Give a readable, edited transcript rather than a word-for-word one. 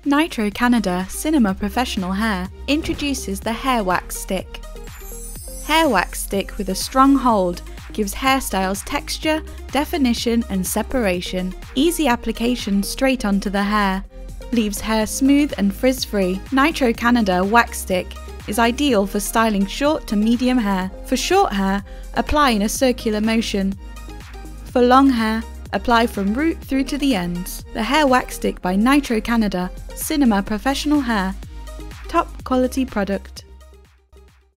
Nitro Canada Cinema Professional Hair introduces the Hair Wax Stick. Hair Wax Stick with a strong hold gives hairstyles texture, definition and separation. Easy application straight onto the hair. Leaves hair smooth and frizz-free. Nitro Canada Wax Stick is ideal for styling short to medium hair. For short hair, apply in a circular motion. For long hair, apply from root through to the ends. The Hair Wax Stick by Nitro Canada Cinema Professional Hair. Top quality product.